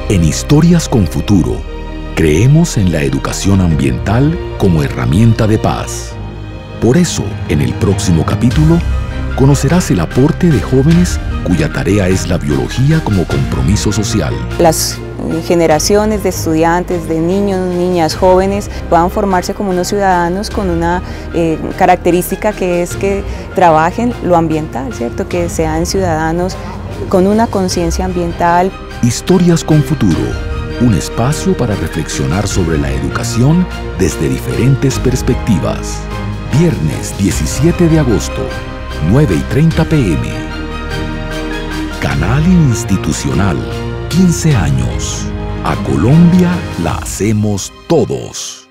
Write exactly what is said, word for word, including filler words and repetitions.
En Historias con Futuro, creemos en la educación ambiental como herramienta de paz. Por eso, en el próximo capítulo, conocerás el aporte de jóvenes cuya tarea es la biología como compromiso social. Las generaciones de estudiantes, de niños, niñas, jóvenes puedan formarse como unos ciudadanos con una eh, característica que es que trabajen lo ambiental, ¿cierto? Que sean ciudadanos con una conciencia ambiental. Historias con Futuro, un espacio para reflexionar sobre la educación desde diferentes perspectivas. Viernes diecisiete de agosto, nueve y treinta p m Canal Institucional, quince años. A Colombia la hacemos todos.